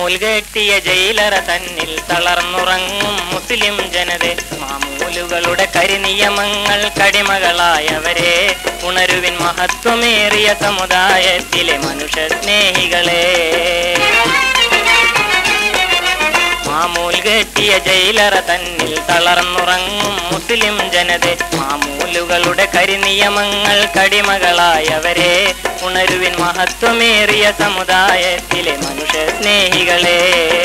മാമൂൽ കെട്ടിയ ജയിലറ തന്നിൽ തളർന്നുറങ്ങും മുസ്ലിം ജനത, മാമൂലുകളുടെ കരിനിയമങ്ങൾ കടിമകളായവരെ, ഉണരുവിൻ മഹത്വമേറിയ സമുദായത്തിലെ മനുഷ്യ സ്നേഹികളെ. മാമൂൽ കെട്ടിയ ജയിലറ തന്നിൽ തളർന്നുറങ്ങും മുസ്ലിം ജനത, മാമൂലുകളുടെ കരിനിയമങ്ങൾ കടിമകളായവരെ, ഉണരുവിൻ മഹത്വമേറിയ സമുദായത്തിലെ മനുഷ്യ സ്നേഹികളെ.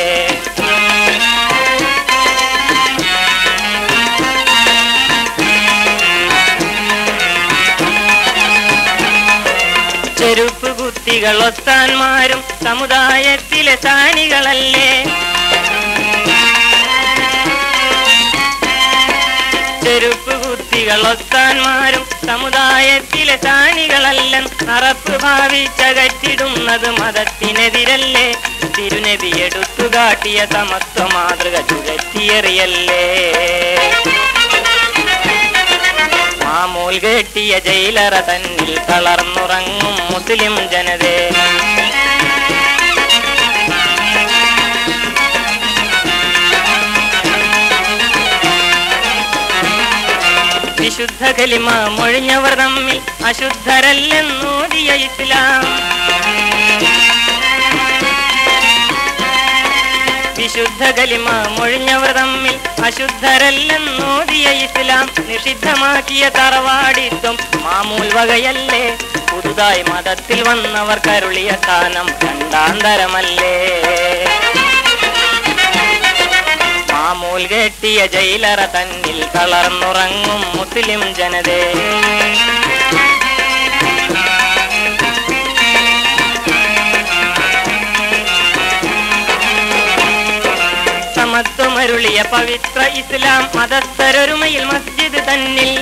ചെരുപ്പ് കുത്തികൾ ഒത്താന്മാരും സമുദായത്തിലെ സാനികളല്ലേ, ചെരുപ്പ് കുത്തികൾ ഒത്താന്മാരും സമുദായത്തിലെ സാനികളല്ലൻ, അറപ്പ് ഭാവിച്ചകറ്റിടുന്നത് മതത്തിനെതിരല്ലേ, തിരുനബി എടുത്തുകാട്ടിയ സമത്വ മാതൃക ചുഴറ്റിയെറിയല്ലേ. മാമൂൽ കെട്ടിയ ജയിലറ തന്നിൽ തളർന്നുറങ്ങും മുസ്ലിം ജനതേ, വിശുദ്ധ കലിമ മൊഴിഞ്ഞവർ തമ്മിൽ അശുദ്ധരല്ലെന്നോദിയ ഇസ്ലാം, വിശുദ്ധ കലിമ മൊഴിഞ്ഞവർ തമ്മിൽ അശുദ്ധരല്ലെന്നോദിയ ഇസ്ലാം, നിഷിദ്ധമാക്കിയ തറവാടിത്വം മാമൂൽ വകയല്ലേ, പുതുതായി മതത്തിൽ വന്നവർ കരുളിയ സ്ഥാനം രണ്ടാന്തരമല്ലേ. മാമൂൽ കെട്ടിയ ജയിലറ തന്നിൽ തളർന്നുറങ്ങും മുസ്ലിം ജനതേ, സമത്വമരുളിയ പവിത്ര ഇസ്ലാം മതസ്ഥരൊരുമയിൽ മസ്ജിദ് തന്നിൽ,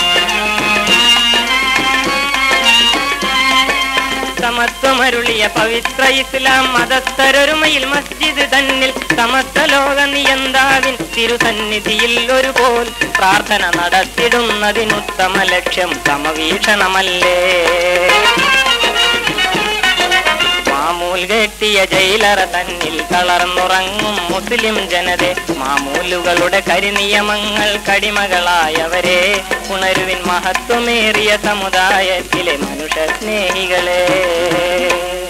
സമത്വമരുളിയ പവിത്ര ഇസ്ലാം മതസ്ഥരൊരുമയിൽ മസ്ജിദ് തന്നിൽ, സമസ്ത ലോക നിയന്താവിൻ തിരുസന്നിധിയിൽ ഒരുപോൽ പ്രാർത്ഥന നടത്തിടുന്നതിനുത്തമ ലക്ഷ്യം സമവീക്ഷണമല്ലേ. മാമൂൽ കെട്ടിയ ജയിലറ തന്നിൽ തളർന്നുറങ്ങും മുസ്ലിം ജനത, മാമൂലുകളുടെ കരിനിയമങ്ങൾ കടിമകളായവരെ, ഉണരുവിൻ മഹത്വമേറിയ സമുദായത്തിലെ മനുഷ്യ സ്നേഹികളെ.